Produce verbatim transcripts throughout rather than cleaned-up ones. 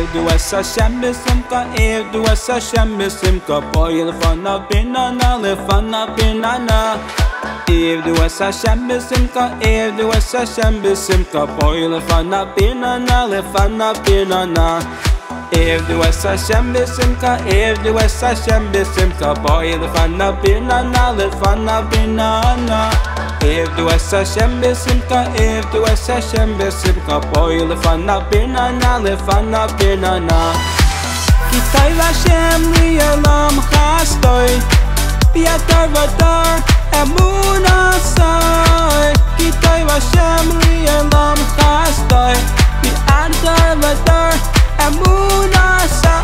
Ivdu es Hashem b'simcha, Ivdu es Hashem b'simcha, boy lefanav binana, lefanav binana. Ivdu es Hashem b'simcha, Ivdu es Hashem b'simcha, boy lefanav binana, lefanav binana. Ivdu es Hashem b'simcha, Ivdu es Hashem b'simcha, boy lefanav binana, lefanav binana. Ivdu es Hashem b'simcha, Ivdu es Hashem b'simcha, boy lefanav binana, lefanav binana. Ki tov Hashem li'olam chasdoi, b'yadar v'dar emunasai. Ki tov Hashem li'olam chasdoi, b'yadar v'dar emunasai.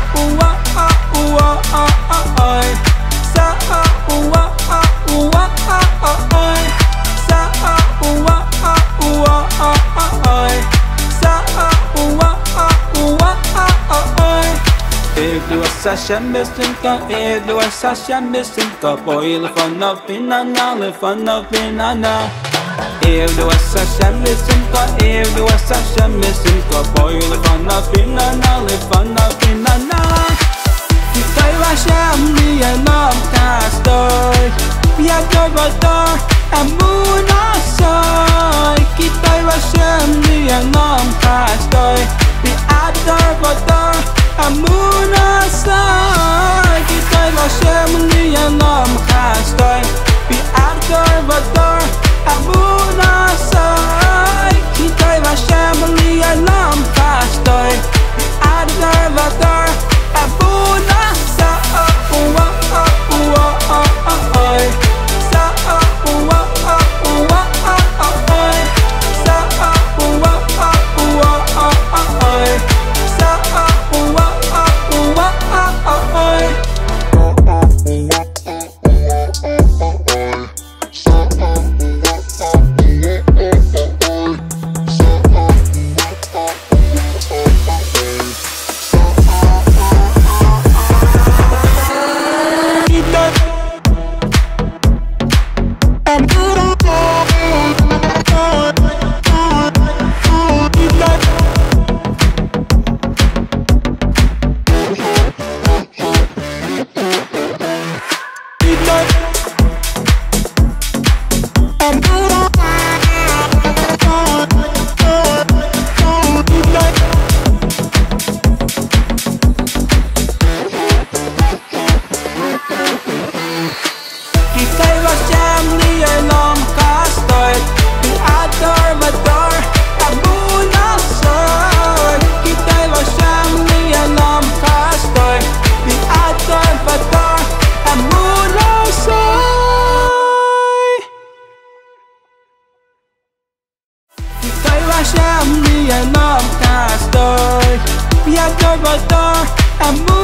Ivdu es Hashem b'simcha, Ivdu es Hashem b'simcha, boy lefanav binana, lefanav binana. Ivdu es Hashem b'simcha, Ivdu es Hashem b'simcha, boy lefanav binana, lefanav binana. Ki tov Hashem li'olam chasdoi, b'yadar v'dar emunasai. Ki tov Hashem li'olam chasdoi, b'yadar v'dar emunasai. Ki tov Hashem li'olam chasdoi, b'yadar v'dar emunasai. Ki tov Hashem li'olam chasdoi, b'yadar v'dar Hashem li'olam chasdoi, b'yadar v'dar emunasai.